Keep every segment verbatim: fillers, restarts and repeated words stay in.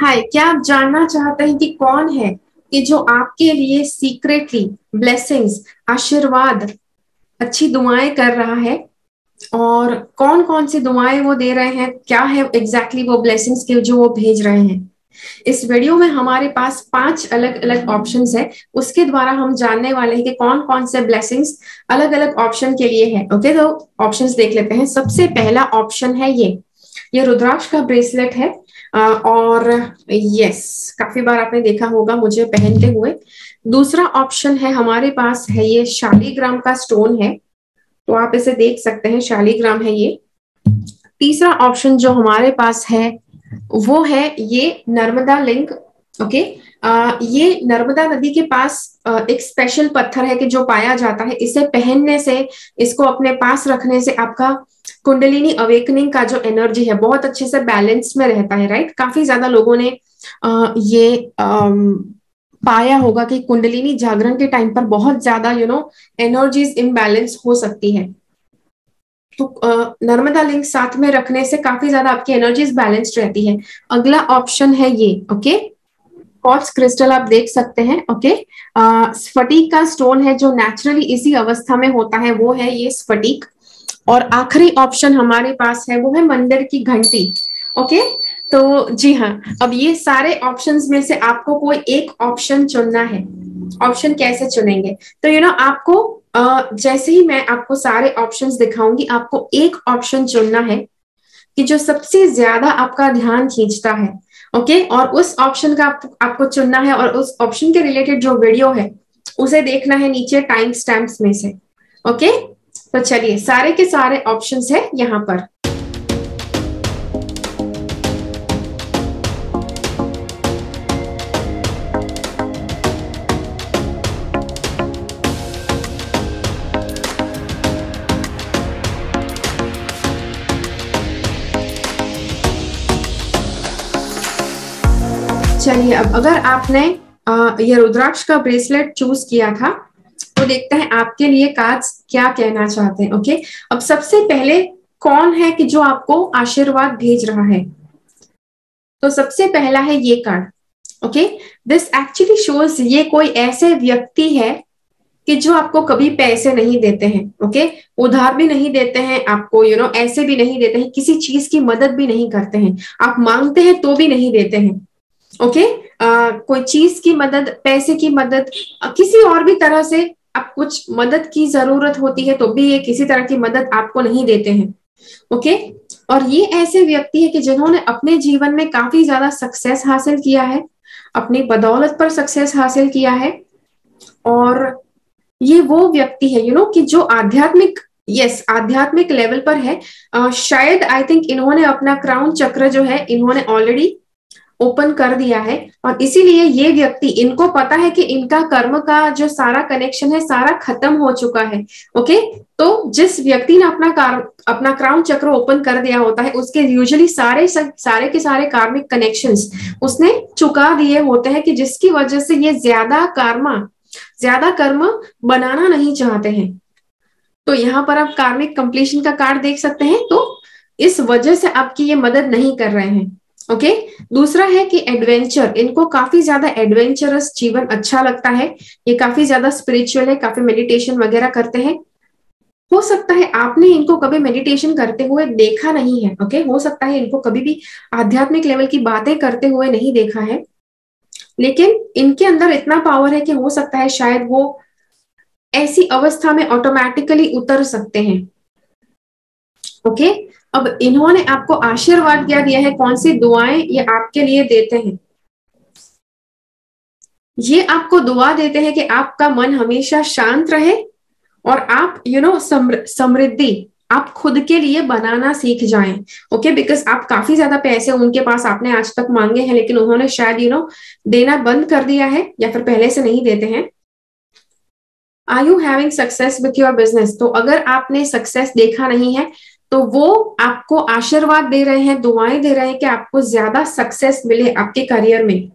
हाय, क्या आप जानना चाहते हैं कि कौन है कि जो आपके लिए सीक्रेटली ब्लेसिंग्स, आशीर्वाद, अच्छी दुआएं कर रहा है? और कौन कौन सी दुआएं वो दे रहे हैं, क्या है एग्जैक्टली exactly वो ब्लेसिंग्स के जो वो भेज रहे हैं? इस वीडियो में हमारे पास पांच अलग अलग ऑप्शंस है। उसके द्वारा हम जानने वाले हैं कि कौन कौन से ब्लेसिंग्स अलग अलग ऑप्शन के लिए है। ओके, तो ऑप्शंस देख लेते हैं। सबसे पहला ऑप्शन है ये ये रुद्राक्ष का ब्रेसलेट है। अ, और यस, काफी बार आपने देखा होगा मुझे पहनते हुए। दूसरा ऑप्शन है हमारे पास है ये शालीग्राम का स्टोन है, तो आप इसे देख सकते हैं, शालीग्राम है ये। तीसरा ऑप्शन जो हमारे पास है वो है ये नर्मदा लिंक। ओके, आ, ये नर्मदा नदी के पास आ, एक स्पेशल पत्थर है कि जो पाया जाता है। इसे पहनने से, इसको अपने पास रखने से आपका कुंडलिनी अवेकनिंग का जो एनर्जी है बहुत अच्छे से बैलेंस में रहता है। राइट, काफी ज्यादा लोगों ने आ, ये आ, पाया होगा कि कुंडलिनी जागरण के टाइम पर बहुत ज्यादा यू नो एनर्जीज इम्बैलेंस हो सकती है। तो नर्मदा लिंक साथ में रखने से काफी ज्यादा आपकी एनर्जीज बैलेंस्ड रहती है। अगला ऑप्शन है ये ओके, क्वार्ट्ज क्रिस्टल आप देख सकते हैं। ओके, स्फटिक का स्टोन है जो नेचुरली इसी अवस्था में होता है, वो है ये स्फटिक। और आखिरी ऑप्शन हमारे पास है वो है मंदिर की घंटी। ओके, तो जी हाँ, अब ये सारे ऑप्शंस में से आपको कोई एक ऑप्शन चुनना है। ऑप्शन कैसे चुनेंगे? तो यू नो आपको Uh, जैसे ही मैं आपको सारे ऑप्शंस दिखाऊंगी, आपको एक ऑप्शन चुनना है कि जो सबसे ज्यादा आपका ध्यान खींचता है। ओके, और उस ऑप्शन का आप, आपको चुनना है और उस ऑप्शन के रिलेटेड जो वीडियो है उसे देखना है नीचे टाइम स्टैम्प्स में से। ओके, तो चलिए, सारे के सारे ऑप्शंस है यहाँ पर। चलिए, अब अगर आपने ये रुद्राक्ष का ब्रेसलेट चूज किया था तो देखते हैं आपके लिए कार्ड्स क्या कहना चाहते हैं। ओके, अब सबसे पहले कौन है कि जो आपको आशीर्वाद भेज रहा है? तो सबसे पहला है ये card. Okay, this actually shows ये कोई ऐसे व्यक्ति है कि जो आपको कभी पैसे नहीं देते हैं। ओके, उधार भी नहीं देते हैं आपको, यू नो ऐसे भी नहीं देते हैं, किसी चीज की मदद भी नहीं करते हैं, आप मांगते हैं तो भी नहीं देते हैं। Okay, okay? कोई चीज की मदद, पैसे की मदद, किसी और भी तरह से आप कुछ मदद की जरूरत होती है तो भी ये किसी तरह की मदद आपको नहीं देते हैं। Okay, okay? और ये ऐसे व्यक्ति है कि जिन्होंने अपने जीवन में काफी ज्यादा सक्सेस हासिल किया है, अपनी बदौलत पर सक्सेस हासिल किया है। और ये वो व्यक्ति है यू नो कि जो आध्यात्मिक, यस आध्यात्मिक लेवल पर है। uh, शायद आई थिंक इन्होंने अपना क्राउन चक्र जो है इन्होंने ऑलरेडी ओपन कर दिया है, और इसीलिए ये व्यक्ति, इनको पता है कि इनका कर्म का जो सारा कनेक्शन है सारा खत्म हो चुका है। ओके, तो जिस व्यक्ति ने अपना कार अपना क्राउन चक्र ओपन कर दिया होता है उसके यूजुअली सारे सारे के सारे कार्मिक कनेक्शंस उसने चुका दिए होते हैं, कि जिसकी वजह से ये ज्यादा कर्मा ज्यादा कर्म बनाना नहीं चाहते हैं। तो यहाँ पर आप कार्मिक कंप्लीशन का कार्ड देख सकते हैं, तो इस वजह से आपकी ये मदद नहीं कर रहे हैं। Okay okay? दूसरा है कि एडवेंचर, इनको काफी ज्यादा एडवेंचरस जीवन अच्छा लगता है, ये काफी ज्यादा स्पिरिचुअल है, काफी मेडिटेशन वगैरह करते हैं। हो सकता है आपने इनको कभी मेडिटेशन करते हुए देखा नहीं है। Okay okay? हो सकता है इनको कभी भी आध्यात्मिक लेवल की बातें करते हुए नहीं देखा है, लेकिन इनके अंदर इतना पावर है कि हो सकता है शायद वो ऐसी अवस्था में ऑटोमेटिकली उतर सकते हैं। Okay okay? अब इन्होंने आपको आशीर्वाद क्या दिया है, कौन सी दुआएं ये आपके लिए देते हैं? ये आपको दुआ देते हैं कि आपका मन हमेशा शांत रहे और आप यू नो समृद्धि आप खुद के लिए बनाना सीख जाएं। ओके, बिकॉज आप काफी ज्यादा पैसे उनके पास आपने आज तक मांगे हैं, लेकिन उन्होंने शायद यू नो देना बंद कर दिया है या फिर पहले से नहीं देते हैं। Are you having success with your business? तो अगर आपने सक्सेस देखा नहीं है तो वो आपको आशीर्वाद दे रहे हैं, दुआएं दे रहे हैं कि आपको ज्यादा सक्सेस मिले आपके करियर में।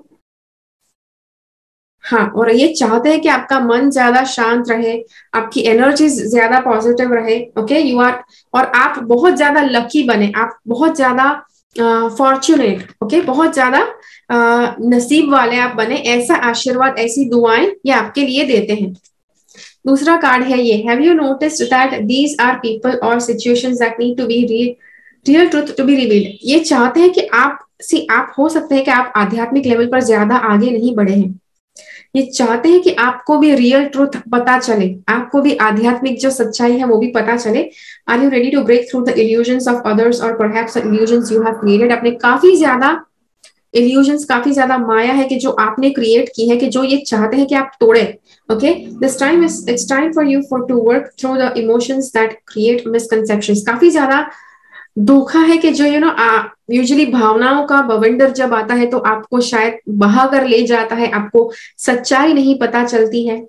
हाँ, और ये चाहते हैं कि आपका मन ज्यादा शांत रहे, आपकी एनर्जी ज्यादा पॉजिटिव रहे। ओके, यू आर, और आप बहुत ज्यादा लकी बने, आप बहुत ज्यादा फॉर्चुनेट, ओके, बहुत ज्यादा uh, नसीब वाले आप बने, ऐसा आशीर्वाद, ऐसी दुआएं ये आपके लिए देते हैं। दूसरा कार्ड है ये, have you noticed that these are people और situations that need to be real truth to be revealed. ये चाहते हैं कि आप सी आप हो सकते हैं कि आप आध्यात्मिक लेवल पर ज्यादा आगे नहीं बढ़े हैं, ये चाहते हैं कि आपको भी रियल ट्रुथ पता चले, आपको भी आध्यात्मिक जो सच्चाई है वो भी पता चले। Are you ready to break through the illusions of others और perhaps illusions you have created. आपने काफी ज्यादा इल्यूजन्स, काफी ज्यादा माया है कि जो आपने क्रिएट की है, कि जो ये चाहते हैं कि आप तोड़े। Okay, this time is it's time for you for to work through the emotions that create misconceptions. काफी ज्यादा धोखा है कि जो यू नो यूजुअली भावनाओं का बवंडर जब आता है तो आपको शायद बहा कर ले जाता है, आपको सच्चाई नहीं पता चलती है।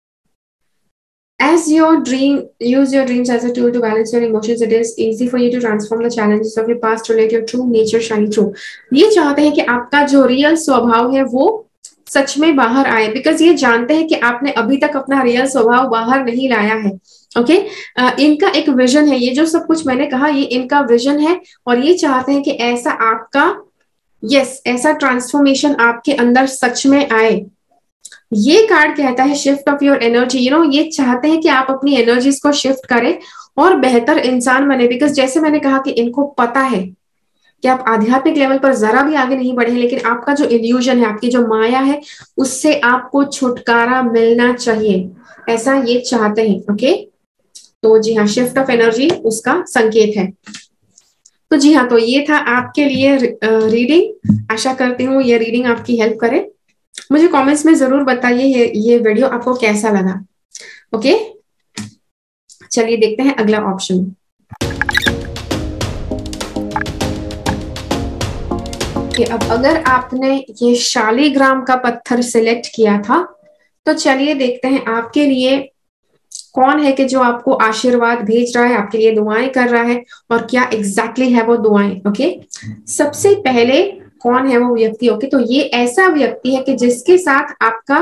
As your dream, use your dreams as a tool to balance your emotions. It is easy for you to transform the challenges of your past to let your true nature shine through. ये चाहते हैं कि आपका जो real स्वभाव है वो सच में बाहर आए, बिकॉज ये जानते हैं कि आपने अभी तक अपना रियल स्वभाव बाहर नहीं लाया है। Okay okay? uh, इनका एक विजन है, ये जो सब कुछ मैंने कहा ये इनका विजन है, और ये चाहते हैं कि ऐसा आपका यस yes, ऐसा ट्रांसफॉर्मेशन आपके अंदर सच में आए। ये कार्ड कहता है shift of your energy. You know ये चाहते हैं कि आप अपनी एनर्जीज को शिफ्ट करें और बेहतर इंसान बने, बिकॉज जैसे मैंने कहा कि इनको पता है कि आप आध्यात्मिक लेवल पर जरा भी आगे नहीं बढ़े, लेकिन आपका जो इल्यूजन है, आपकी जो माया है, उससे आपको छुटकारा मिलना चाहिए, ऐसा ये चाहते हैं। ओके, तो जी हाँ, शिफ्ट ऑफ एनर्जी उसका संकेत है। तो जी हाँ, तो ये था आपके लिए रीडिंग। आशा करती हूँ ये रीडिंग आपकी हेल्प करे। मुझे कमेंट्स में जरूर बताइए ये ये वीडियो आपको कैसा लगा। ओके, चलिए देखते हैं अगला ऑप्शन। कि अब अगर आपने ये शालिग्राम का पत्थर सिलेक्ट किया था, तो चलिए देखते हैं आपके लिए कौन है कि जो आपको आशीर्वाद भेज रहा है, आपके लिए दुआएं कर रहा है, और क्या एग्जैक्टली है वो दुआएं। ओके, सबसे पहले कौन है वो व्यक्ति। ओके, तो ये ऐसा व्यक्ति है कि जिसके साथ आपका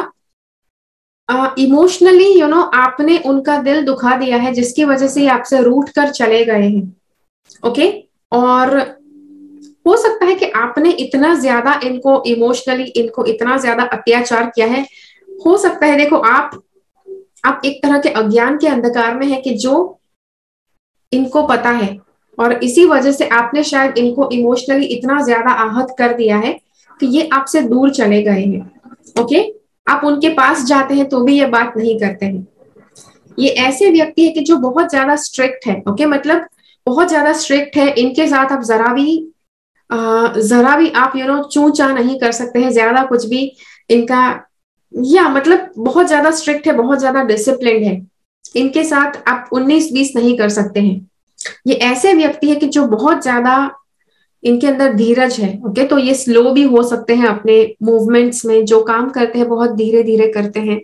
इमोशनली यू नो आपने उनका दिल दुखा दिया है, जिसकी वजह से ये आपसे रूठ कर चले गए हैं। ओके, और हो सकता है कि आपने इतना ज्यादा इनको इमोशनली इनको इतना ज्यादा अत्याचार किया है। हो सकता है, देखो आप आप एक तरह के अज्ञान के अंधकार में है कि जो इनको पता है, और इसी वजह से आपने शायद इनको इमोशनली इतना ज्यादा आहत कर दिया है कि ये आपसे दूर चले गए हैं। ओके, आप उनके पास जाते हैं तो भी ये बात नहीं करते हैं। ये ऐसे व्यक्ति है कि जो बहुत ज्यादा स्ट्रिक्ट है। ओके, मतलब बहुत ज्यादा स्ट्रिक्ट है, इनके साथ आप जरा भी आ, जरा भी आप यू नो चू चा नहीं कर सकते हैं, ज्यादा कुछ भी इनका, या मतलब बहुत ज्यादा स्ट्रिक्ट है, बहुत ज्यादा डिसिप्लिन्ड है, इनके साथ आप उन्नीस बीस नहीं कर सकते हैं। ये ऐसे व्यक्ति है कि जो बहुत ज्यादा इनके अंदर धीरज है। ओके, तो ये स्लो भी हो सकते हैं अपने मूवमेंट्स में, जो काम करते हैं बहुत धीरे धीरे करते हैं।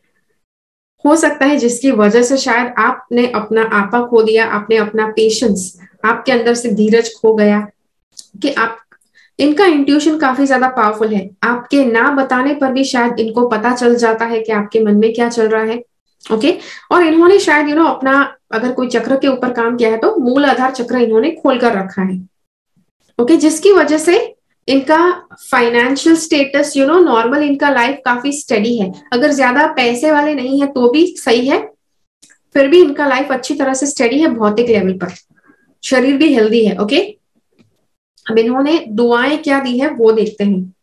हो सकता है जिसकी वजह से शायद आपने अपना आपा खो दिया, आपने अपना पेशेंस, आपके अंदर से धीरज खो गया, कि आप इनका इंट्यूशन काफी ज्यादा पावरफुल है। आपके ना बताने पर भी शायद इनको पता चल जाता है कि आपके मन में क्या चल रहा है। ओके, और इन्होंने शायद यू नो अपना, अगर कोई चक्र के ऊपर काम किया है तो मूल आधार चक्र इन्होंने खोल कर रखा है। ओके, जिसकी वजह से इनका financial status you know normal, इनका लाइफ काफी स्टडी है। अगर ज्यादा पैसे वाले नहीं है तो भी सही है, फिर भी इनका लाइफ अच्छी तरह से स्टडी है, भौतिक लेवल पर शरीर भी हेल्दी है। ओके, अब इन्होंने दुआएं क्या दी है वो देखते हैं।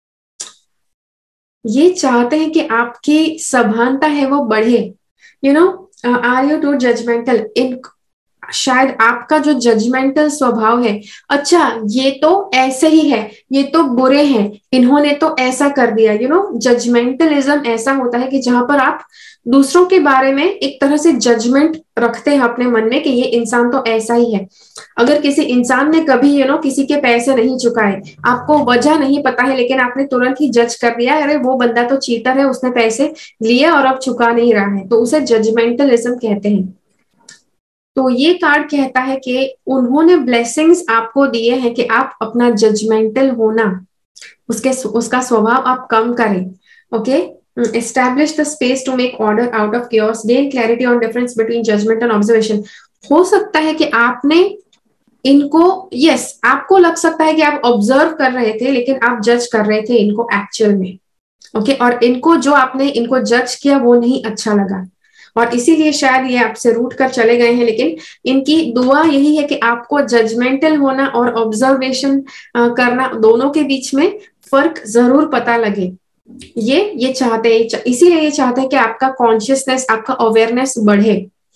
ये चाहते हैं कि आपकी सभानता है वो बढ़े। You know are you too judgemental, इन शायद आपका जो जजमेंटल स्वभाव है, अच्छा ये तो ऐसे ही है, ये तो बुरे हैं, इन्होंने तो ऐसा कर दिया। यू नो जजमेंटलिज्म ऐसा होता है कि जहां पर आप दूसरों के बारे में एक तरह से जजमेंट रखते हैं अपने मन में कि ये इंसान तो ऐसा ही है। अगर किसी इंसान ने कभी यू नो किसी के पैसे नहीं चुकाए, आपको वजह नहीं पता है, लेकिन आपने तुरंत ही जज कर दिया, अरे वो बंदा तो चीटर है, उसने पैसे लिए और अब चुका नहीं रहा है, तो उसे जजमेंटलिज्म कहते हैं। तो ये कार्ड कहता है कि उन्होंने ब्लेसिंग्स आपको दिए हैं कि आप अपना जजमेंटल होना, उसके उसका स्वभाव आप कम करें। Okay, establish the space to make order out of chaos, gain clarity on difference between judgement and observation. हो सकता है कि आपने इनको यस yes, आपको लग सकता है कि आप ऑब्जर्व कर रहे थे लेकिन आप जज कर रहे थे इनको एक्चुअल में। Okay okay? और इनको जो आपने इनको जज किया वो नहीं अच्छा लगा और इसीलिए शायद ये आपसे रूठ कर चले गए हैं। लेकिन इनकी दुआ यही है कि आपको जजमेंटल होना और ऑब्जर्वेशन करना दोनों के बीच में फर्क जरूर पता लगे। ये ये चाहते हैं, इसीलिए ये चाहते हैं कि आपका कॉन्शियसनेस, आपका अवेयरनेस बढ़े।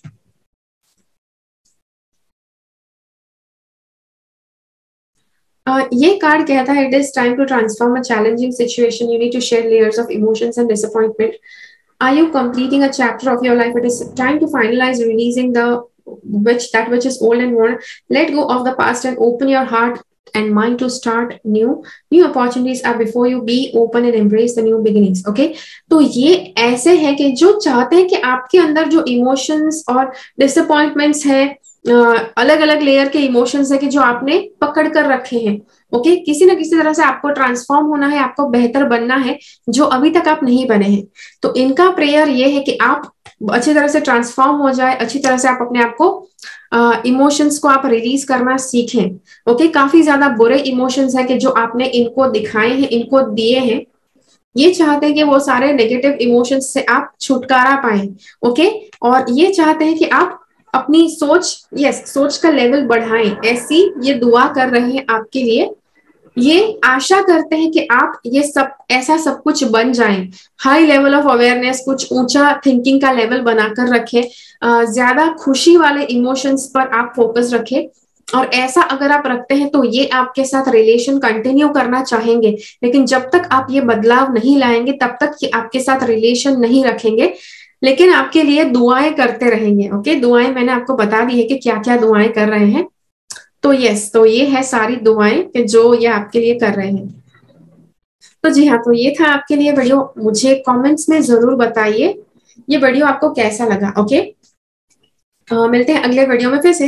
Uh, ये कार्ड कहता है it is time to transform a challenging situation, you need to share layers of emotions and disappointment. Are you completing a chapter of your life? It is time to finalize releasing the which that which is old and worn. Let go of the past and open your heart and mind to start new. New opportunities are before you. Be open and embrace the new beginnings. Okay? तो ये ऐसे है कि जो चाहते हैं कि आपके अंदर जो इमोशंस और डिसअपॉइंटमेंट्स है, अलग अलग लेयर के इमोशंस है कि जो आपने पकड़ कर रखे हैं। Okay okay? किसी ना किसी तरह से आपको ट्रांसफॉर्म होना है, आपको बेहतर बनना है जो अभी तक आप नहीं बने हैं। तो इनका प्रेयर ये है कि आप अच्छी तरह से ट्रांसफॉर्म हो जाए, अच्छी तरह से आप अपने आप को इमोशंस को आप रिलीज करना सीखें। Okay okay? काफी ज्यादा बुरे इमोशंस है कि जो आपने इनको दिखाए हैं, इनको दिए हैं। ये चाहते हैं कि वो सारे नेगेटिव इमोशंस से आप छुटकारा पाएं। Okay okay? और ये चाहते हैं कि आप अपनी सोच यस सोच का लेवल बढ़ाएं। ऐसी ये दुआ कर रहे हैं आपके लिए। ये आशा करते हैं कि आप ये सब ऐसा सब कुछ बन जाएं। हाई लेवल ऑफ अवेयरनेस, कुछ ऊंचा थिंकिंग का लेवल बनाकर रखें, ज्यादा खुशी वाले इमोशंस पर आप फोकस रखें। और ऐसा अगर आप रखते हैं तो ये आपके साथ रिलेशन कंटिन्यू करना चाहेंगे, लेकिन जब तक आप ये बदलाव नहीं लाएंगे तब तक ये आपके साथ रिलेशन नहीं रखेंगे, लेकिन आपके लिए दुआएं करते रहेंगे। ओके, दुआएं मैंने आपको बता दी है कि क्या क्या दुआएं कर रहे हैं। तो यस, तो ये है सारी दुआएं कि जो ये आपके लिए कर रहे हैं। तो जी हाँ, तो ये था आपके लिए वीडियो। मुझे कमेंट्स में जरूर बताइए ये वीडियो आपको कैसा लगा। ओके, आ, मिलते हैं अगले वीडियो में फिर से।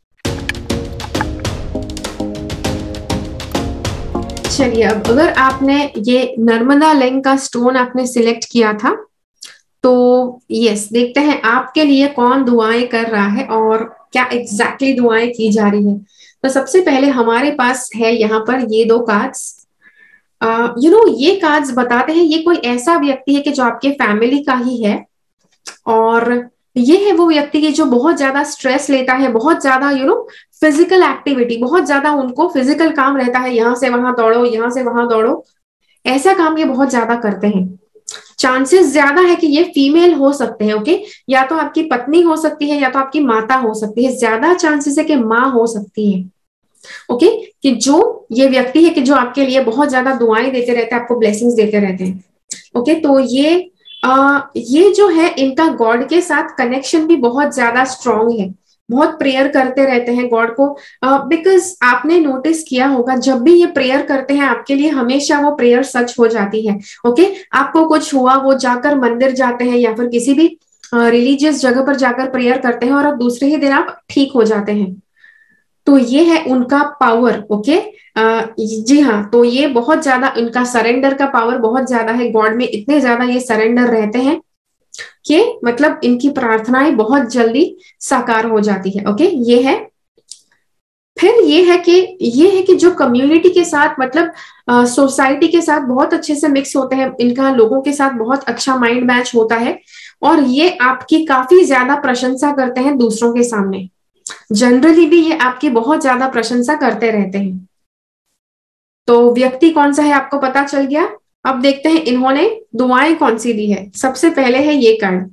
चलिए, अब अगर आपने ये नर्मदा लिंक का स्टोन आपने सिलेक्ट किया था तो यस, देखते हैं आपके लिए कौन दुआएं कर रहा है और क्या एग्जैक्टली exactly दुआएं की जा रही है। तो सबसे पहले हमारे पास है यहाँ पर ये दो कार्ड्स। यू नो ये कार्ड्स बताते हैं ये कोई ऐसा व्यक्ति है कि जो आपके फैमिली का ही है, और ये है वो व्यक्ति की जो बहुत ज्यादा स्ट्रेस लेता है, बहुत ज्यादा यू नो फिजिकल एक्टिविटी, बहुत ज्यादा उनको फिजिकल काम रहता है, यहाँ से वहां दौड़ो, यहाँ से वहां दौड़ो, ऐसा काम ये बहुत ज्यादा करते हैं। चांसेस ज्यादा है कि ये फीमेल हो सकते हैं। ओके, या तो आपकी पत्नी हो सकती है या तो आपकी माता हो सकती है, ज्यादा चांसेस है कि माँ हो सकती है। ओके, कि जो ये व्यक्ति है कि जो आपके लिए बहुत ज्यादा दुआएं देते रहते हैं, आपको ब्लेसिंग्स देते रहते हैं। ओके, तो ये आ, ये जो है इनका गॉड के साथ कनेक्शन भी बहुत ज्यादा स्ट्रांग है, बहुत प्रेयर करते रहते हैं गॉड को। बिकॉज uh, आपने नोटिस किया होगा जब भी ये प्रेयर करते हैं आपके लिए हमेशा वो प्रेयर सच हो जाती है। Okay okay? आपको कुछ हुआ, वो जाकर मंदिर जाते हैं या फिर किसी भी रिलीजियस uh, जगह पर जाकर प्रेयर करते हैं और अब दूसरे ही दिन आप ठीक हो जाते हैं। तो ये है उनका पावर। ओके, जी हाँ, तो ये बहुत ज्यादा इनका सरेंडर का पावर बहुत ज्यादा है गॉड में, इतने ज्यादा ये सरेंडर रहते हैं कि मतलब इनकी प्रार्थनाएं बहुत जल्दी साकार हो जाती है। ओके, ये है। फिर ये है कि ये है कि जो कम्युनिटी के साथ मतलब सोसाइटी के साथ बहुत अच्छे से मिक्स होते हैं, इनका लोगों के साथ बहुत अच्छा माइंड मैच होता है और ये आपकी काफी ज्यादा प्रशंसा करते हैं दूसरों के सामने। जनरली भी ये आपकी बहुत ज्यादा प्रशंसा करते रहते हैं। तो व्यक्ति कौन सा है आपको पता चल गया। अब देखते हैं इन्होंने दुआएं कौन सी दी है। सबसे पहले है ये कार्ड।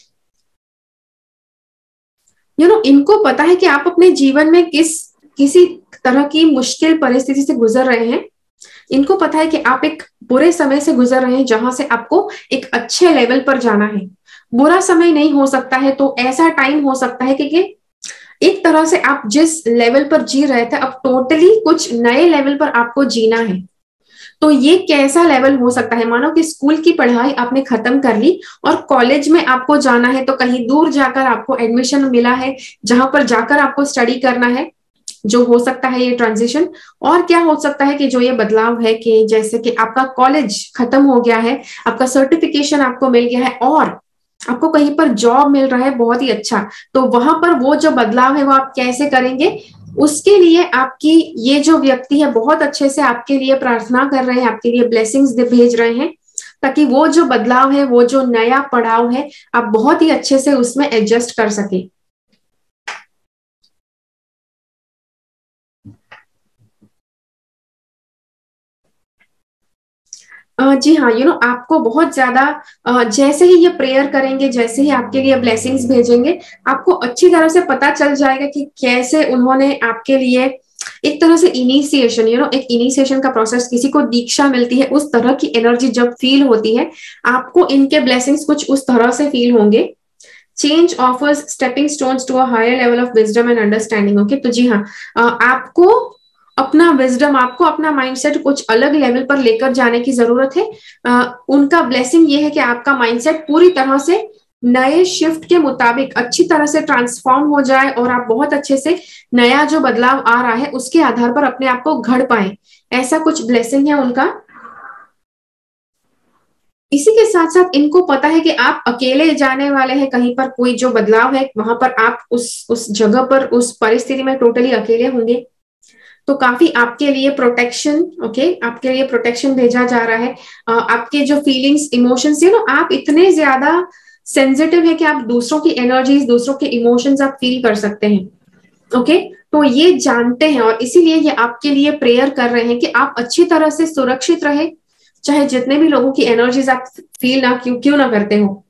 यू नो इनको पता है कि आप अपने जीवन में किस किसी तरह की मुश्किल परिस्थिति से गुजर रहे हैं। इनको पता है कि आप एक बुरे समय से गुजर रहे हैं जहां से आपको एक अच्छे लेवल पर जाना है। बुरा समय नहीं हो सकता है, तो ऐसा टाइम हो सकता है कि एक तरह से आप जिस लेवल पर जी रहे थे अब टोटली कुछ नए लेवल पर आपको जीना है। तो ये कैसा लेवल हो सकता है, मानो कि स्कूल की पढ़ाई आपने खत्म कर ली और कॉलेज में आपको जाना है, तो कहीं दूर जाकर आपको एडमिशन मिला है जहां पर जाकर आपको स्टडी करना है, जो हो सकता है ये ट्रांजिशन। और क्या हो सकता है कि जो ये बदलाव है कि जैसे कि आपका कॉलेज खत्म हो गया है, आपका सर्टिफिकेशन आपको मिल गया है और आपको कहीं पर जॉब मिल रहा है बहुत ही अच्छा, तो वहां पर वो जो बदलाव है वो आप कैसे करेंगे उसके लिए आपकी ये जो व्यक्ति है बहुत अच्छे से आपके लिए प्रार्थना कर रहे हैं, आपके लिए ब्लेसिंग्स भेज रहे हैं, ताकि वो जो बदलाव है, वो जो नया पड़ाव है, आप बहुत ही अच्छे से उसमें एडजस्ट कर सके। जी हाँ, यू नो आपको बहुत ज्यादा जैसे ही ये प्रेयर करेंगे, जैसे ही आपके लिए ब्लेसिंग्स भेजेंगे, आपको अच्छी तरह से पता चल जाएगा कि कैसे उन्होंने आपके लिए एक तरह से इनिशिएशन, यू नो एक इनिशिएशन का प्रोसेस, किसी को दीक्षा मिलती है उस तरह की एनर्जी जब फील होती है, आपको इनके ब्लेसिंग्स कुछ उस तरह से फील होंगे। Change offers stepping stones to a higher level of wisdom and understanding. Okay, तो जी हाँ, आपको अपना विजडम, आपको अपना माइंडसेट कुछ अलग लेवल पर लेकर जाने की जरूरत है। आ, उनका ब्लेसिंग ये है कि आपका माइंडसेट पूरी तरह से नए शिफ्ट के मुताबिक अच्छी तरह से ट्रांसफॉर्म हो जाए और आप बहुत अच्छे से नया जो बदलाव आ रहा है उसके आधार पर अपने आप को घड़ पाए, ऐसा कुछ ब्लेसिंग है उनका। इसी के साथ साथ इनको पता है कि आप अकेले जाने वाले हैं कहीं पर, कोई जो बदलाव है वहां पर आप उस उस जगह पर, उस परिस्थिति में टोटली अकेले होंगे। तो काफी आपके लिए प्रोटेक्शन, ओके, आपके लिए प्रोटेक्शन भेजा जा रहा है। आपके जो फीलिंग्स, इमोशंस, यू नो आप इतने ज्यादा सेंसिटिव है कि आप दूसरों की एनर्जीज, दूसरों के इमोशंस आप फील कर सकते हैं। ओके, तो ये जानते हैं और इसीलिए ये आपके लिए प्रेयर कर रहे हैं कि आप अच्छी तरह से सुरक्षित रहे, चाहे जितने भी लोगों की एनर्जीज आप फील ना क्यों क्यों ना करते हो।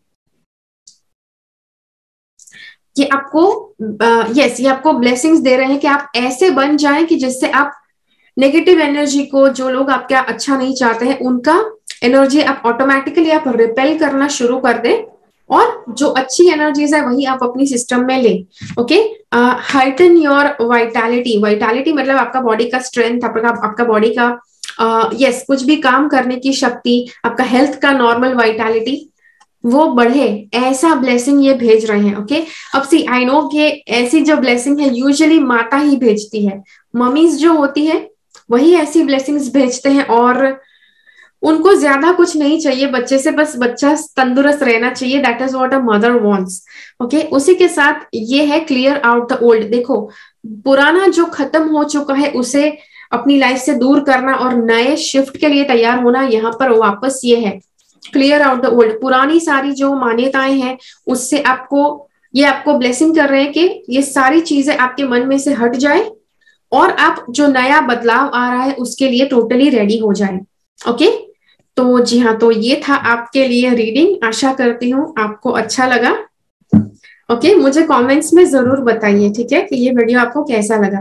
ये आपको यस uh, ये आपको ब्लेसिंग्स दे रहे हैं कि आप ऐसे बन जाएं कि जिससे आप नेगेटिव एनर्जी को, जो लोग आपके अच्छा नहीं चाहते हैं, उनका एनर्जी आप ऑटोमेटिकली आप रिपेल करना शुरू कर दें और जो अच्छी एनर्जीज है वही आप अपनी सिस्टम में ले। Okay, heighten your vitality. Vitality मतलब आपका बॉडी का स्ट्रेंथ, आपका आपका बॉडी का यस uh, yes, कुछ भी काम करने की शक्ति, आपका हेल्थ का नॉर्मल वाइटैलिटी वो बढ़े, ऐसा ब्लेसिंग ये भेज रहे हैं। ओके, अब सी आई नो कि ऐसी जो ब्लेसिंग है यूजुअली माता ही भेजती है, मम्मीज जो होती है वही ऐसी ब्लेसिंग्स भेजते हैं और उनको ज्यादा कुछ नहीं चाहिए बच्चे से, बस बच्चा तंदुरुस्त रहना चाहिए। That is what a mother wants. Okay, उसी के साथ ये है क्लियर आउट द ओल्ड। देखो, पुराना जो खत्म हो चुका है उसे अपनी लाइफ से दूर करना और नए शिफ्ट के लिए तैयार होना, यहाँ पर वापस ये है क्लियर आउट द ओल्ड। पुरानी सारी जो मान्यताएं हैं उससे आपको, ये आपको ब्लेसिंग कर रहे हैं कि ये सारी चीजें आपके मन में से हट जाए और आप जो नया बदलाव आ रहा है उसके लिए टोटली रेडी हो जाए। ओके, तो जी हाँ, तो ये था आपके लिए रीडिंग। आशा करती हूँ आपको अच्छा लगा। ओके, मुझे कमेंट्स में जरूर बताइए, ठीक है, कि ये वीडियो आपको कैसा लगा।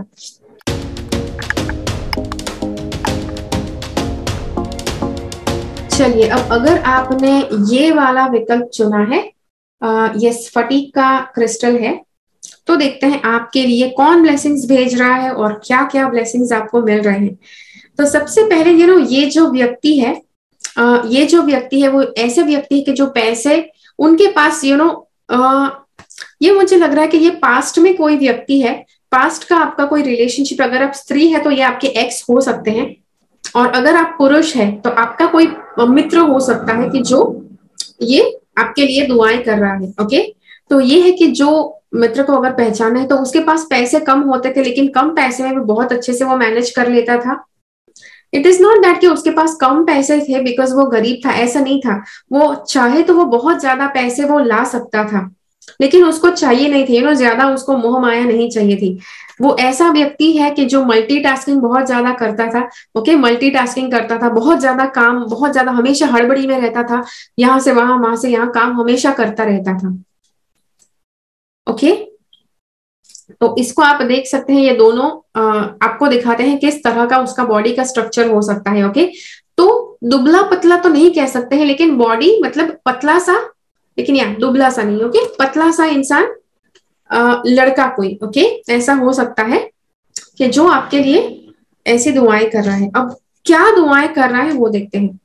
चलिए, अब अगर आपने ये वाला विकल्प चुना है, ये स्फटिक का क्रिस्टल है, तो देखते हैं आपके लिए कौन ब्लेसिंग्स भेज रहा है और क्या क्या ब्लेसिंग्स आपको मिल रहे हैं। तो सबसे पहले यू नो ये जो व्यक्ति है, आ, ये जो व्यक्ति है वो ऐसे व्यक्ति है कि जो पैसे उनके पास, यू नो ये मुझे लग रहा है कि ये पास्ट में कोई व्यक्ति है, पास्ट का आपका कोई रिलेशनशिप। अगर आप स्त्री है तो ये आपके एक्स हो सकते हैं, और अगर आप पुरुष है तो आपका कोई मित्र हो सकता है कि जो ये आपके लिए दुआएं कर रहा है। ओके, तो ये है कि जो मित्र को अगर पहचाना है तो उसके पास पैसे कम होते थे, लेकिन कम पैसे में भी बहुत अच्छे से वो मैनेज कर लेता था। इट इज नॉट दैट कि उसके पास कम पैसे थे बिकॉज वो गरीब था, ऐसा नहीं था। वो चाहे तो वो बहुत ज्यादा पैसे वो ला सकता था, लेकिन उसको चाहिए नहीं थे, यू नो ज्यादा उसको मोह माया नहीं चाहिए थी। वो ऐसा व्यक्ति है कि जो मल्टीटास्किंग बहुत ज्यादा करता था। ओके, मल्टीटास्किंग करता था, बहुत ज्यादा काम, बहुत ज्यादा हमेशा हड़बड़ी में रहता था, यहाँ से वहां, वहां से यहाँ काम हमेशा करता रहता था। ओके, तो इसको आप देख सकते हैं, ये दोनों आ, आपको दिखाते हैं किस तरह का उसका बॉडी का स्ट्रक्चर हो सकता है। ओके, तो दुबला पतला तो नहीं कह सकते हैं, लेकिन बॉडी मतलब पतला सा, लेकिन यार दुबला सा नहीं। ओके, पतला सा इंसान, आ, लड़का कोई, ओके, ऐसा हो सकता है कि जो आपके लिए ऐसी दुआएं कर रहा है। अब क्या दुआएं कर रहा है वो देखते हैं।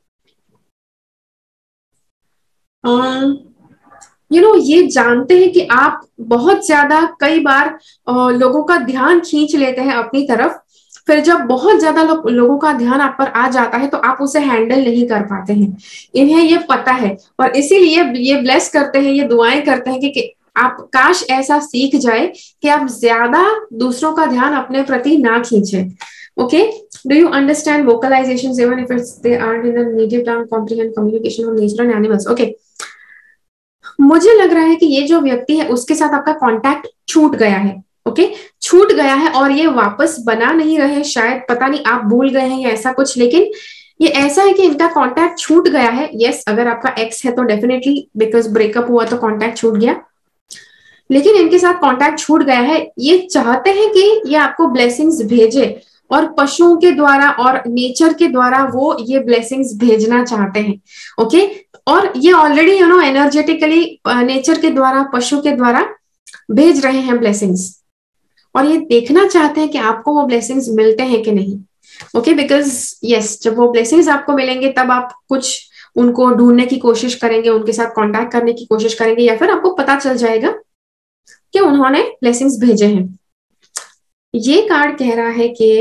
यू नो ये जानते हैं कि आप बहुत ज्यादा कई बार आ, लोगों का ध्यान खींच लेते हैं अपनी तरफ, फिर जब बहुत ज्यादा लो, लोगों का ध्यान आप पर आ जाता है तो आप उसे हैंडल नहीं कर पाते हैं। इन्हें ये पता है और इसीलिए ये ब्लेस करते हैं, ये दुआएं करते हैं कि, कि आप काश ऐसा सीख जाए कि आप ज्यादा दूसरों का ध्यान अपने प्रति ना खींचे। Okay, do you understand vocalisations even if it's they are in the native tongue, comprehend communication of nature and animals. Okay, मुझे लग रहा है कि ये जो व्यक्ति है उसके साथ आपका कांटेक्ट छूट गया है। Okay okay? छूट गया है और ये वापस बना नहीं रहे, शायद पता नहीं आप भूल गए हैं या ऐसा कुछ, लेकिन ये ऐसा है कि इनका कांटेक्ट छूट गया है। यस yes, अगर आपका एक्स है तो डेफिनेटली बिकॉज ब्रेकअप हुआ तो कांटेक्ट छूट गया, लेकिन इनके साथ कांटेक्ट छूट गया है। ये चाहते हैं कि ये आपको ब्लेसिंग्स भेजे और पशुओं के द्वारा और नेचर के द्वारा वो ये ब्लेसिंग्स भेजना चाहते हैं। Okay okay? और ये already you know energetically nature के द्वारा, पशु के द्वारा भेज रहे हैं ब्लेसिंग्स, और ये देखना चाहते हैं कि आपको वो ब्लेसिंग्स मिलते हैं कि नहीं। ओके, बिकॉज यस, जब वो ब्लेसिंग्स आपको मिलेंगे तब आप कुछ उनको ढूंढने की कोशिश करेंगे, उनके साथ कांटेक्ट करने की कोशिश करेंगे, या फिर आपको पता चल जाएगा कि उन्होंने ब्लेसिंग्स भेजे हैं। ये कार्ड कह रहा है कि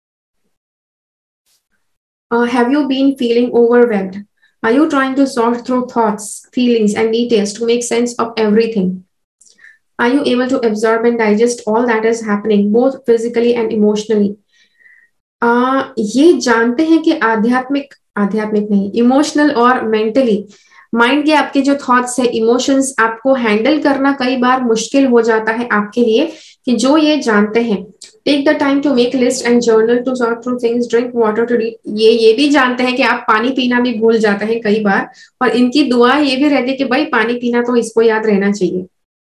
have you been feeling overwhelmed, are you trying to sort through thoughts, feelings and details to make sense of everything, are you able to absorb and digest all that is happening both physically and emotionally। uh, ये जानते हैं कि आध्यात्मिक आध्यात्मिक नहीं emotional और mentally mind के आपके जो थॉट्स है, इमोशंस, आपको हैंडल करना कई बार मुश्किल हो जाता है आपके लिए, कि जो ये जानते हैं। Take the time to make list and journal to sort through things, drink water to read. ये ये भी जानते हैं कि आप पानी पीना भी भूल जाते हैं कई बार, और इनकी दुआ ये भी रहती है कि भाई पानी पीना तो इसको याद रहना चाहिए।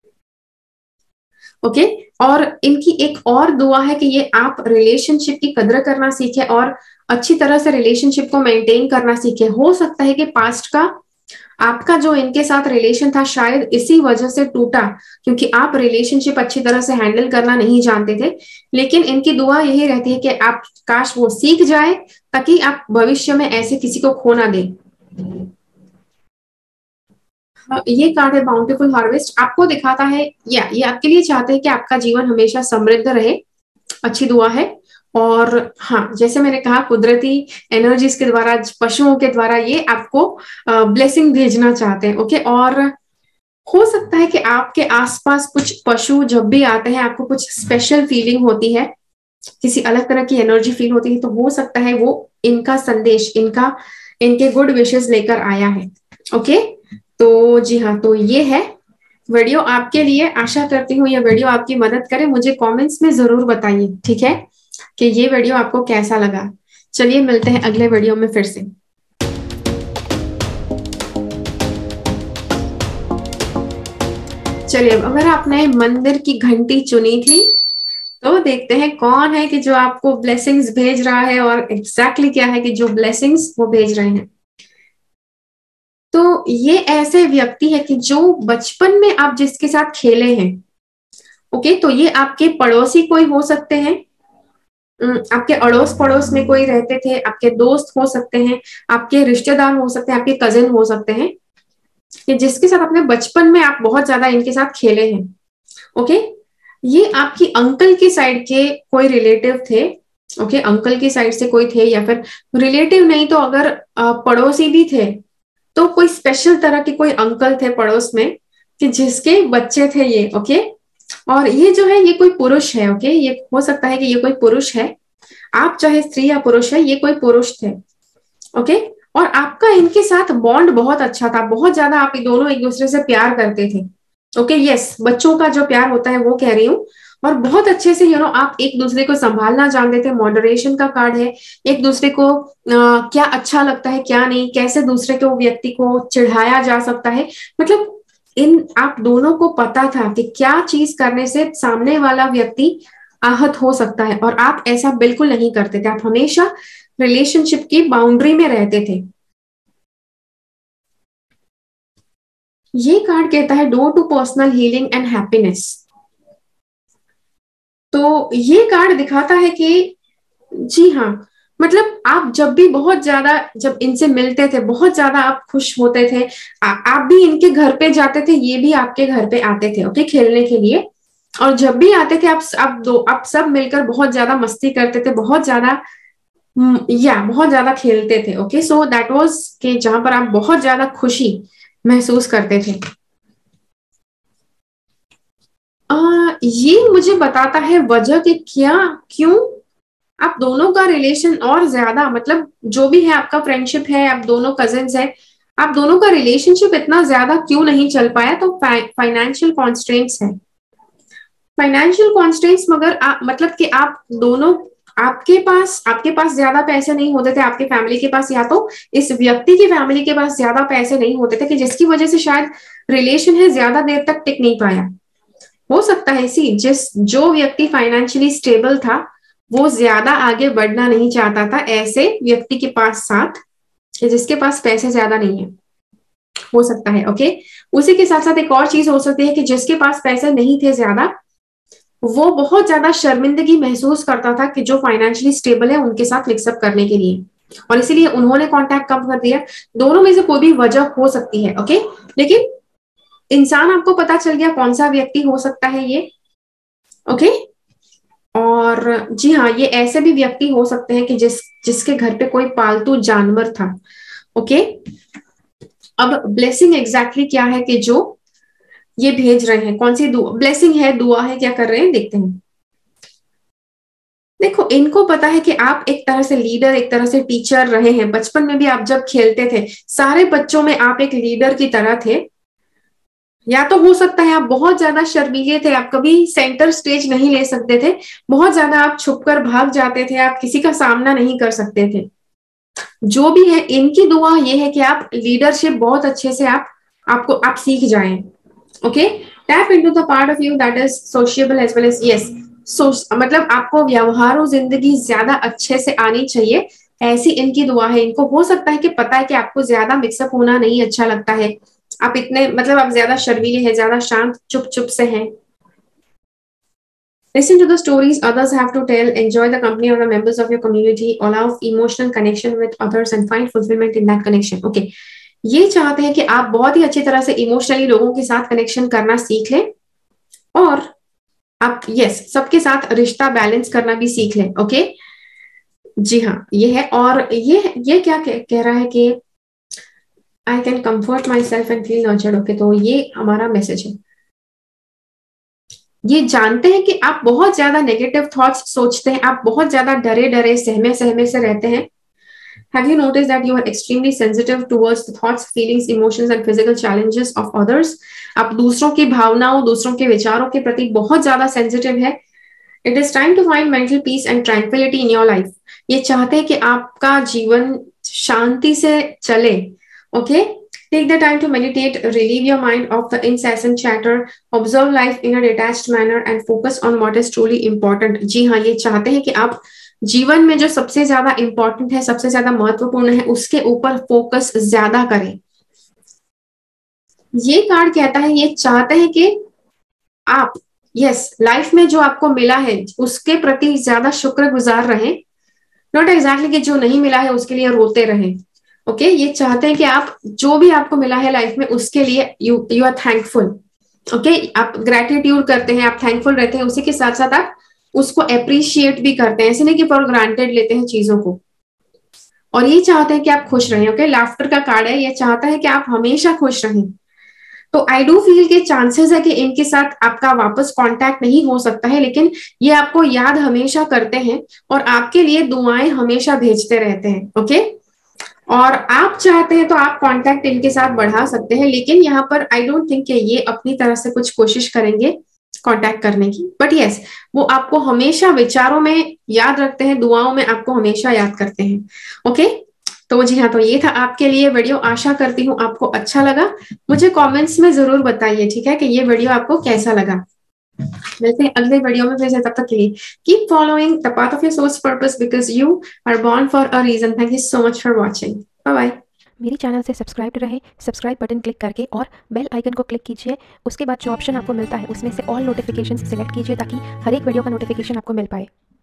Okay okay? और इनकी एक और दुआ है कि ये आप रिलेशनशिप की कदर करना सीखे और अच्छी तरह से रिलेशनशिप को मेंटेन करना सीखे। हो सकता है कि पास्ट का आपका जो इनके साथ रिलेशन था शायद इसी वजह से टूटा, क्योंकि आप रिलेशनशिप अच्छी तरह से हैंडल करना नहीं जानते थे। लेकिन इनकी दुआ यही रहती है कि आप काश वो सीख जाए ताकि आप भविष्य में ऐसे किसी को खो ना दें। ये कार्ड है बाउंटीफुल हार्वेस्ट, आपको दिखाता है या ये आपके लिए चाहते हैं कि आपका जीवन हमेशा समृद्ध रहे। अच्छी दुआ है। और हाँ, जैसे मैंने कहा, कुदरती एनर्जीज के द्वारा, पशुओं के द्वारा ये आपको ब्लेसिंग भेजना चाहते हैं। ओके, और हो सकता है कि आपके आसपास कुछ पशु जब भी आते हैं आपको कुछ स्पेशल फीलिंग होती है, किसी अलग तरह की एनर्जी फील होती है, तो हो सकता है वो इनका संदेश, इनका इनके गुड विशेस लेकर आया है। ओके, तो जी हाँ, तो ये है वीडियो आपके लिए। आशा करती हूँ ये वीडियो आपकी मदद करे। मुझे कमेंट्स में जरूर बताइए, ठीक है, कि ये वीडियो आपको कैसा लगा। चलिए मिलते हैं अगले वीडियो में फिर से। चलिए, अगर आपने मंदिर की घंटी चुनी थी तो देखते हैं कौन है कि जो आपको ब्लेसिंग्स भेज रहा है, और एग्जैक्टली क्या है कि जो ब्लेसिंग्स वो भेज रहे हैं। तो ये ऐसे व्यक्ति है कि जो बचपन में आप जिसके साथ खेले हैं। ओके, तो ये आपके पड़ोसी कोई हो सकते हैं, आपके अड़ोस पड़ोस में कोई रहते थे, आपके दोस्त हो सकते हैं, आपके रिश्तेदार हो सकते हैं, आपके कजिन हो सकते हैं, कि जिसके साथ अपने बचपन में आप बहुत ज्यादा इनके साथ खेले हैं। ओके, ये आपकी अंकल की साइड के कोई रिलेटिव थे। ओके, अंकल की साइड से कोई थे, या फिर रिलेटिव नहीं तो अगर पड़ोसी भी थे तो कोई स्पेशल तरह के कोई अंकल थे पड़ोस में कि जिसके बच्चे थे ये। ओके, और ये जो है ये कोई पुरुष है। ओके, ये हो सकता है कि ये कोई पुरुष है, आप चाहे स्त्री या पुरुष है, ये कोई पुरुष थे। ओके, और आपका इनके साथ बॉन्ड बहुत अच्छा था, बहुत ज्यादा आप दोनों एक दूसरे से प्यार करते थे। ओके, यस, बच्चों का जो प्यार होता है वो कह रही हूँ। और बहुत अच्छे से यू नो आप एक दूसरे को संभालना जानते थे। मॉडरेशन का कार्ड है, एक दूसरे को आ, क्या अच्छा लगता है क्या नहीं, कैसे दूसरे को व्यक्ति को चिढ़ाया जा सकता है, मतलब इन आप दोनों को पता था कि क्या चीज करने से सामने वाला व्यक्ति आहत हो सकता है, और आप ऐसा बिल्कुल नहीं करते थे। आप हमेशा रिलेशनशिप की बाउंड्री में रहते थे। ये कार्ड कहता है door to personal healing and happiness. तो ये कार्ड दिखाता है कि जी हाँ, मतलब आप जब भी बहुत ज्यादा जब इनसे मिलते थे बहुत ज्यादा आप खुश होते थे। आ, आप भी इनके घर पे जाते थे, ये भी आपके घर पे आते थे। ओके, खेलने के लिए। और जब भी आते थे आप आप दो आप सब मिलकर बहुत ज्यादा मस्ती करते थे, बहुत ज्यादा या बहुत ज्यादा खेलते थे। ओके, सो दैट वाज कि जहां पर आप बहुत ज्यादा खुशी महसूस करते थे। ये मुझे बताता है वजह कि क्या क्यों आप दोनों का रिलेशन और ज्यादा, मतलब जो भी है आपका फ्रेंडशिप है, आप दोनों कजिन्स है, आप दोनों का रिलेशनशिप इतना ज्यादा क्यों नहीं चल पाया। तो फाइनेंशियल कॉन्स्ट्रेंट्स है, फाइनेंशियल कॉन्स्ट्रेंट्स। मगर आ, मतलब कि आप दोनों, आपके पास आपके पास ज्यादा पैसे नहीं होते थे, आपके फैमिली के पास, या तो इस व्यक्ति की फैमिली के पास ज्यादा पैसे नहीं होते थे कि जिसकी वजह से शायद रिलेशन है ज्यादा देर तक टिक नहीं पाया। हो सकता है सी जिस जो व्यक्ति फाइनेंशियली स्टेबल था वो ज्यादा आगे बढ़ना नहीं चाहता था ऐसे व्यक्ति के पास साथ जिसके पास पैसे ज्यादा नहीं है, हो सकता है। ओके, उसी के साथ साथ एक और चीज हो सकती है कि जिसके पास पैसे नहीं थे ज्यादा, वो बहुत ज्यादा शर्मिंदगी महसूस करता था कि जो फाइनेंशियली स्टेबल है उनके साथ मिक्सअप करने के लिए, और इसीलिए उन्होंने कॉन्टैक्ट कम कर दिया। दोनों में से कोई भी वजह हो सकती है। ओके, लेकिन इंसान आपको पता चल गया कौन सा व्यक्ति हो सकता है ये। ओके, और जी हाँ, ये ऐसे भी व्यक्ति हो सकते हैं कि जिस जिसके घर पे कोई पालतू जानवर था। ओके, अब ब्लेसिंग एग्जैक्टली क्या है कि जो ये भेज रहे हैं, कौन सी दुआ ब्लेसिंग है, दुआ है, क्या कर रहे हैं देखते हैं। देखो, इनको पता है कि आप एक तरह से लीडर, एक तरह से टीचर रहे हैं। बचपन में भी आप जब खेलते थे, सारे बच्चों में आप एक लीडर की तरह थे। या तो हो सकता है आप बहुत ज्यादा शर्मीले थे, आप कभी सेंटर स्टेज नहीं ले सकते थे, बहुत ज्यादा आप छुपकर भाग जाते थे, आप किसी का सामना नहीं कर सकते थे। जो भी है, इनकी दुआ ये है कि आप लीडरशिप बहुत अच्छे से आप आपको आप सीख जाएं। Okay, tap into the part of you that is sociable as well as yes. So मतलब आपको व्यवहारों जिंदगी ज्यादा अच्छे से आनी चाहिए, ऐसी इनकी दुआ है। इनको हो सकता है कि पता है कि आपको ज्यादा मिक्सअप होना नहीं अच्छा लगता है, आप इतने मतलब आप ज्यादा शर्मीले हैं, ज्यादा शांत चुप चुप से हैं। Listen to the stories others have to tell, enjoy the company of the members of your community, allow emotional connection with others and find fulfillment in that connection. Okay, ये चाहते हैं कि आप बहुत ही अच्छी तरह से इमोशनली लोगों के साथ कनेक्शन करना सीख लें, और आप यस yes, सबके साथ रिश्ता बैलेंस करना भी सीख लें। ओके, जी हाँ, ये है। और ये ये क्या कह, कह रहा है कि I can comfort myself and feel nurtured. Okay, तो ये हमारा मैसेज है। ये जानते हैं कि आप बहुत ज्यादा नेगेटिव थॉट्स सोचते हैं, आप बहुत ज्यादा डरे डरे सहमे सहमे से रहते हैं। Have you noticed that you are extremely sensitive towards the thoughts, feelings, emotions and physical challenges of others? आप दूसरों की भावनाओं, दूसरों के विचारों के प्रति बहुत ज्यादा सेंसिटिव है। It is time to find mental peace and tranquility in your life. ये चाहते हैं कि आपका जीवन शांति से चले। Okay? Take the time to meditate, relieve your mind of the incessant chatter, observe life in a detached manner and focus on what is truly important. जी हाँ, ये चाहते हैं कि आप जीवन में जो सबसे ज्यादा इंपॉर्टेंट है, सबसे ज्यादा महत्वपूर्ण है, उसके ऊपर फोकस ज्यादा करें। ये कार्ड कहता है, ये चाहते हैं कि आप यस लाइफ में जो आपको मिला है उसके प्रति ज्यादा शुक्रगुजार रहें, नॉट एग्जैक्टली कि जो नहीं मिला है उसके लिए रोते रहें। Okay, okay? ये चाहते हैं कि आप जो भी आपको मिला है लाइफ में उसके लिए you you are thankful. Okay, आप ग्रेटिट्यूड करते हैं, आप थैंकफुल रहते हैं, उसी के साथ साथ आप उसको अप्रिशिएट भी करते हैं, ऐसे नहीं कि फॉर ग्रांटेड लेते हैं चीजों को। और ये चाहते हैं कि आप खुश रहें। ओके, लाफ्टर का कार्ड है, ये चाहता है कि आप हमेशा खुश रहें। तो आई डू फील के चांसेस है कि इनके साथ आपका वापस कांटेक्ट नहीं हो सकता है, लेकिन ये आपको याद हमेशा करते हैं और आपके लिए दुआएं हमेशा भेजते रहते हैं। ओके, और आप चाहते हैं तो आप कांटेक्ट इनके साथ बढ़ा सकते हैं, लेकिन यहाँ पर आई डोंट थिंक कि ये अपनी तरफ से कुछ कोशिश करेंगे कांटेक्ट करने की। बट यस, वो आपको हमेशा विचारों में याद रखते हैं, दुआओं में आपको हमेशा याद करते हैं। ओके, तो जी हाँ, तो ये था आपके लिए वीडियो। आशा करती हूँ आपको अच्छा लगा। मुझे कमेंट्स में जरूर बताइए, ठीक है, कि ये वीडियो आपको कैसा लगा। मिलते हैं अगले वीडियो में फिर से, तब तक के लिए keep following the path of your source purpose because you are born for a reason. Thank you so much for watching. Bye bye. मेरे चैनल से सब्सक्राइब रहें, सब्सक्राइब बटन क्लिक करके और बेल आइकन को क्लिक कीजिए। उसके बाद जो ऑप्शन आपको मिलता है उसमें से ऑल नोटिफिकेशन सिलेक्ट कीजिए ताकि हर एक वीडियो का नोटिफिकेशन आपको मिल पाए।